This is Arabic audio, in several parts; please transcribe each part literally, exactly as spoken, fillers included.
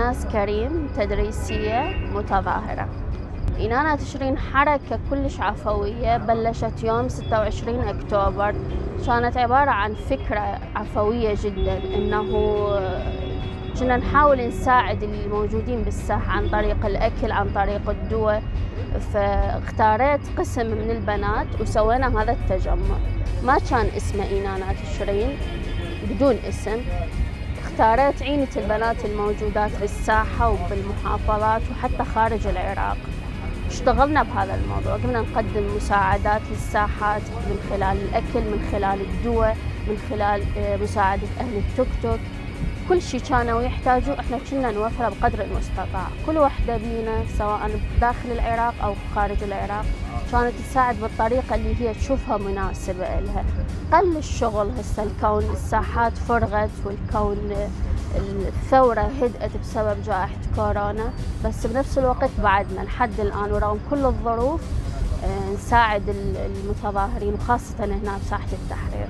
إناس كريم، تدريسية متظاهرة. إنانا تشرين حركة كلش عفوية بلشت يوم ستة وعشرين أكتوبر. كانت عبارة عن فكرة عفوية جدا، إنه كنا نحاول نساعد الموجودين بالساحة عن طريق الأكل، عن طريق الدواء. فاختاريت قسم من البنات وسوينا هذا التجمع. ما كان اسمه إنانا تشرين، بدون اسم. اختاريت عينة البنات الموجودات بالساحة وبالمحافظات وحتى خارج العراق. اشتغلنا بهذا الموضوع، قمنا نقدم مساعدات للساحات من خلال الأكل، من خلال الدواء، من خلال مساعدة أهل التوك توك. كل شيء كانوا يحتاجوه احنا كنا نوفره بقدر المستطاع. كل وحدة بينا سواء داخل العراق أو خارج العراق كانت تساعد بالطريقة اللي هي تشوفها مناسبة لها. قل الشغل هسه الكون الساحات فرغت، والكون الثورة هدأت بسبب جائحة كورونا، بس بنفس الوقت بعدنا لحد الآن ورغم كل الظروف نساعد المتظاهرين وخاصة هنا بساحة التحرير.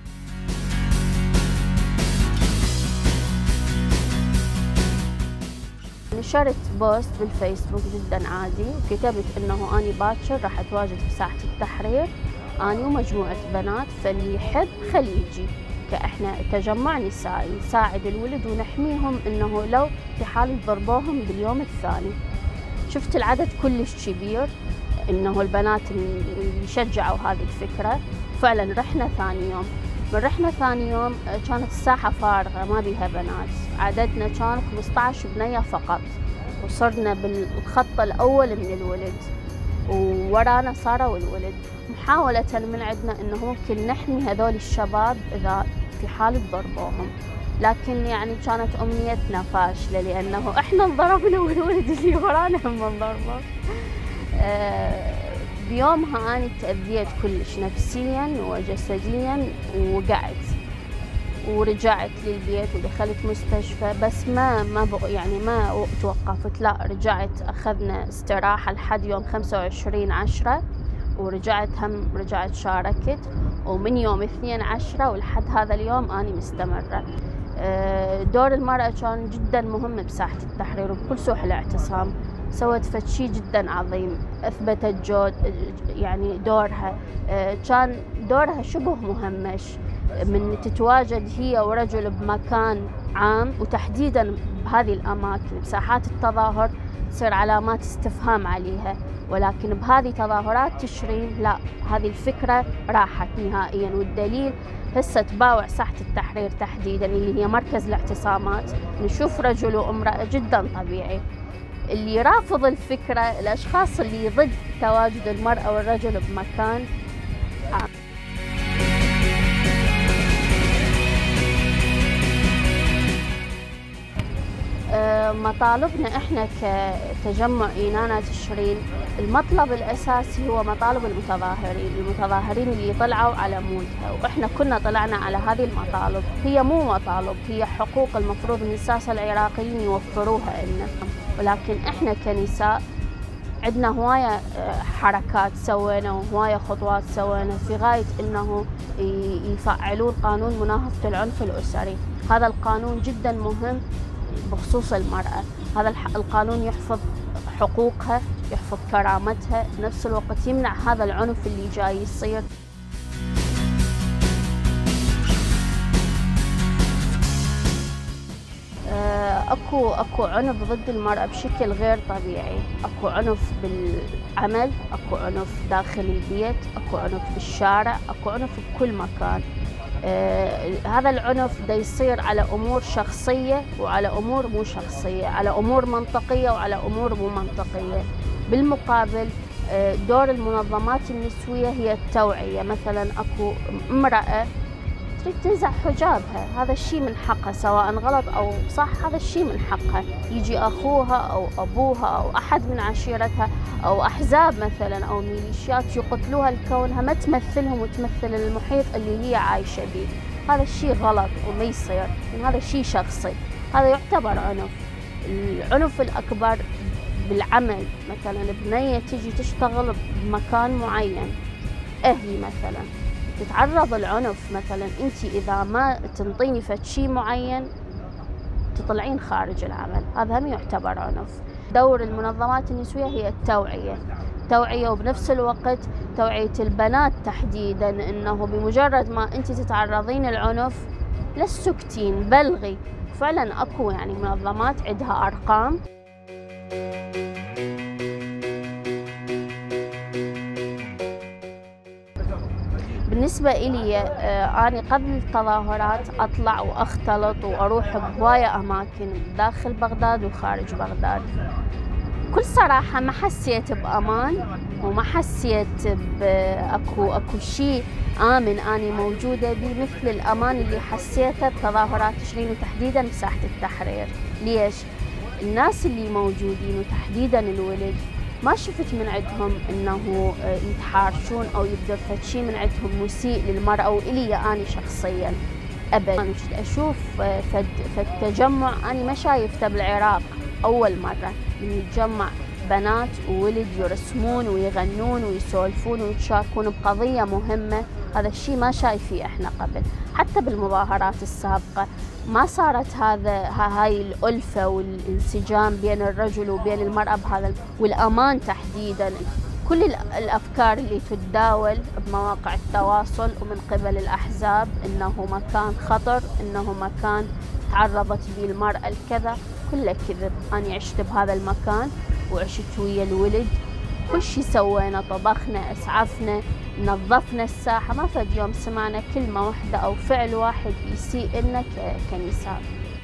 نشرت بوست بالفيسبوك جدا عادي، وكتبت انه اني باكر راح اتواجد بساحة التحرير اني ومجموعة بنات، فاللي يحب خلي يجي. كاحنا تجمع نسائي نساعد الولد ونحميهم، انه لو في حال ضربوهم باليوم الثاني. شفت العدد كلش كبير، انه البنات يشجعوا هذه الفكرة. فعلا رحنا ثاني يوم، من رحنا ثاني يوم كانت الساحة فارغة ما بيها بنات، عددنا كان خمسة عشر بنية فقط، وصرنا بالخط الأول من الولد وورانا صاروا الولد، محاولة من عندنا إنه ممكن نحمي هذول الشباب إذا في حال ضربوهم. لكن يعني كانت أمنيتنا فاشلة، لأنه إحنا انضربنا والولد اللي ورانا هم انضربوا. أه بيومها أنا تأذيت كلش نفسياً وجسدياً، وقعت ورجعت للبيت ودخلت مستشفى، بس ما ما يعني ما توقفت، لا رجعت أخذنا استراحة لحد يوم خمسة وعشرين عشرة، ورجعت هم رجعت شاركت، ومن يوم اثنين عشرة ولحد هذا اليوم أنا مستمرة. دور المرأة كان جداً مهم بساحة التحرير وبكل سوح الاعتصام. سوت فد شيء جدا عظيم، اثبتت جود يعني دورها، كان دورها شبه مهمش من تتواجد هي ورجل بمكان عام، وتحديدا بهذه الاماكن بساحات التظاهر تصير علامات استفهام عليها. ولكن بهذه تظاهرات تشرين لا، هذه الفكره راحت نهائيا. والدليل هسه تباوع ساحه التحرير تحديدا اللي هي مركز الاعتصامات، نشوف رجل وامراه جدا طبيعي. اللي رافض الفكرة، الأشخاص اللي ضد تواجد المرأة والرجل بمكان عام. مطالبنا احنا كتجمع إنانا تشرين، المطلب الأساسي هو مطالب المتظاهرين، المتظاهرين اللي طلعوا على مودها، واحنا كنا طلعنا على هذه المطالب. هي مو مطالب، هي حقوق المفروض ان الساسة العراقيين يوفروها لنا. ولكن احنا كنساء عندنا هواية حركات سوينا وهواية خطوات سوينا في غاية انه يفعلون قانون مناهضة العنف الأسري. هذا القانون جدا مهم بخصوص المرأة. هذا القانون يحفظ حقوقها، يحفظ كرامتها، بنفس الوقت يمنع هذا العنف اللي جاي يصير. اكو اكو عنف ضد المرأة بشكل غير طبيعي، اكو عنف بالعمل، اكو عنف داخل البيت، اكو عنف بالشارع، اكو عنف بكل مكان. آه هذا العنف دا يصير على امور شخصية وعلى امور مو شخصية، على امور منطقية وعلى امور مو منطقية. بالمقابل آه دور المنظمات النسوية هي التوعية. مثلا اكو امرأة تريد تنزع حجابها، هذا الشيء من حقها سواء غلط أو صح، هذا الشيء من حقها. يجي أخوها أو أبوها أو أحد من عشيرتها أو أحزاب مثلا أو ميليشيات يقتلوها لكونها ما تمثلهم وتمثل المحيط اللي هي عايشة به. هذا الشيء غلط وما يصير، هذا شيء شخصي، هذا يعتبر عنف. العنف الأكبر بالعمل، مثلا بنية تجي تشتغل بمكان معين، أهلي مثلا تتعرض العنف. مثلا انت اذا ما تنطيني فد شيء معين تطلعين خارج العمل، هذا هم يعتبر عنف. دور المنظمات النسوية هي التوعية، توعية وبنفس الوقت توعية البنات تحديدا، انه بمجرد ما انت تتعرضين العنف لا تسكتين، بلغي. فعلا اكو يعني منظمات عندها ارقام. بالنسبة إلي أنا قبل التظاهرات أطلع وأختلط وأروح بهواية أماكن داخل بغداد وخارج بغداد. بكل صراحة ما حسيت بأمان وما حسيت بأكو أكو شيء آمن أنا موجودة به مثل الأمان اللي حسيته بتظاهرات تشرين وتحديدا بساحة التحرير. ليش؟ الناس اللي موجودين وتحديدا الولد ما شفت من عندهم انه يتحارشون او يبدو فد شيء من عندهم مسيء للمرأة وإلي أنا شخصيا ابدا. انا اشوف فد فد تجمع انا ما شايفته بالعراق اول مرة، يتجمع بنات وولد يرسمون ويغنون ويسولفون ويتشاركون بقضية مهمة، هذا الشيء ما شايفيه احنا قبل. حتى بالمظاهرات السابقة ما صارت هذا هاي الألفة والانسجام بين الرجل وبين المرأة بهذا، والأمان تحديدا. كل الأفكار اللي تتداول بمواقع التواصل ومن قبل الأحزاب إنه مكان خطر، إنه مكان تعرضت به المرأة الكذا، كله كذب. أنا عشت بهذا المكان وعشت ويا الولد، كل شيء سوينا، طبخنا، أسعفنا، نظفنا الساحة، ما فد يوم سمعنا كلمة واحدة أو فعل واحد يسيء لنا كنساء.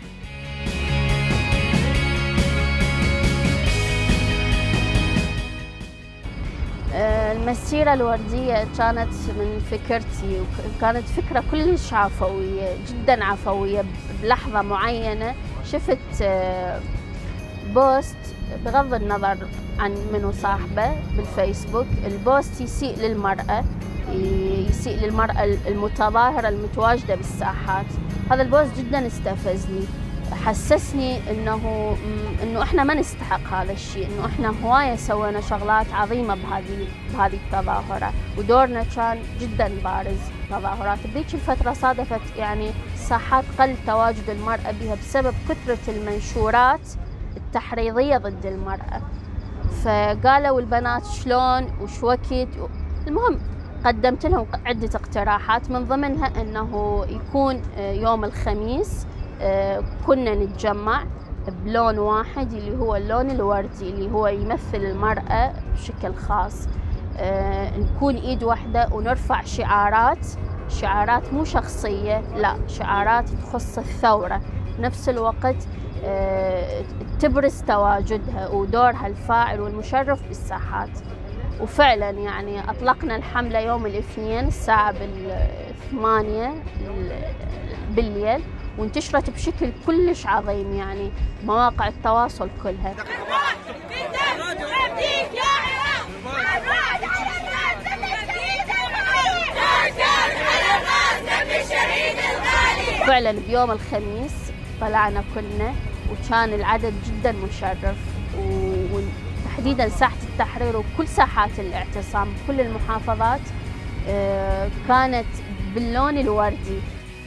المسيرة الوردية كانت من فكرتي، وكانت فكرة كلش عفوية، جدا عفوية. بلحظة معينة شفت بوست بغض النظر عن منو صاحبه بالفيسبوك، البوست يسيء للمرأة، يسيء للمرأة المتظاهرة المتواجدة بالساحات. هذا البوست جدا استفزني، حسسني انه انه احنا ما نستحق هذا الشيء، انه احنا هواية سوينا شغلات عظيمة بهذه بهذه التظاهرة، ودورنا كان جدا بارز. تظاهرات بذيك الفترة صادفت يعني ساحات قل تواجد المرأة بها بسبب كثرة المنشورات التحريضية ضد المرأة. فقالوا البنات شلون وش وقت. المهم قدمت لهم عدة اقتراحات، من ضمنها انه يكون يوم الخميس كنا نتجمع بلون واحد اللي هو اللون الوردي اللي هو يمثل المرأة بشكل خاص، نكون ايد واحدة ونرفع شعارات، شعارات مو شخصية، لا شعارات تخص الثورة، بنفس الوقت تبرز تواجدها ودورها الفاعل والمشرف بالساحات. وفعلا يعني أطلقنا الحملة يوم الاثنين الساعة بالثمانية بالليل، وانتشرت بشكل كلش عظيم يعني مواقع التواصل كلها. فعلا بيوم الخميس طلعنا كلنا وكان العدد جدا مشرف، وتحديدا ساحة التحرير وكل ساحات الاعتصام بكل المحافظات كانت باللون الوردي.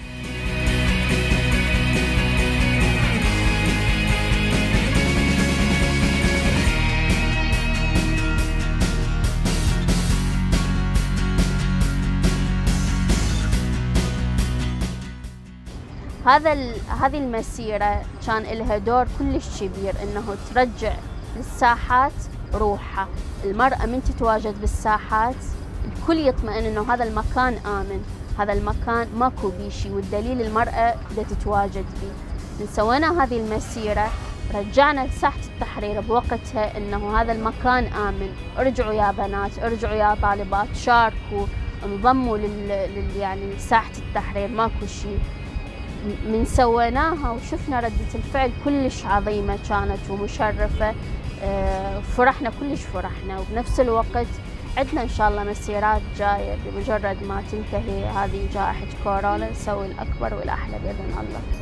هذا هذه المسيرة كان لها دور كلش كبير، انه ترجع للساحات روحها. المرأة من تتواجد بالساحات الكل يطمئن انه هذا المكان آمن، هذا المكان ماكو بيه شي، والدليل المرأة بدها تتواجد فيه. سوينا هذه المسيرة رجعنا لساحة التحرير بوقتها انه هذا المكان آمن، ارجعوا يا بنات، ارجعوا يا طالبات، شاركوا، انضموا لل, لل... يعني ساحة التحرير ماكو شي. من سويناها وشفنا ردة الفعل كلش عظيمة كانت ومشرفة، فرحنا كلش فرحنا. وبنفس الوقت عندنا إن شاء الله مسيرات جاية بمجرد ما تنتهي هذه جائحة كورونا، نسوي الأكبر والأحلى بإذن الله.